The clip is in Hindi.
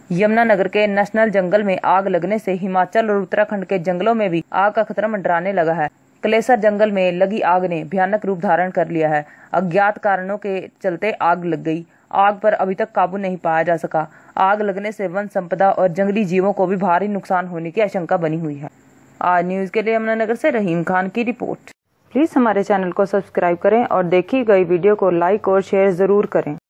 यमुनानगर के नेशनल जंगल में आग लगने से हिमाचल और उत्तराखंड के जंगलों में भी आग का खतरा मंडराने लगा है। क्लेसर जंगल में लगी आग ने भयानक रूप धारण कर लिया है। अज्ञात कारणों के चलते आग लग गई। आग पर अभी तक काबू नहीं पाया जा सका। आग लगने से वन संपदा और जंगली जीवों को भी भारी नुकसान होने की आशंका बनी हुई है। आज न्यूज के लिए यमुनानगर से रहीम खान की रिपोर्ट। प्लीज हमारे चैनल को सब्सक्राइब करें और देखी गई वीडियो को लाइक और शेयर जरूर करें।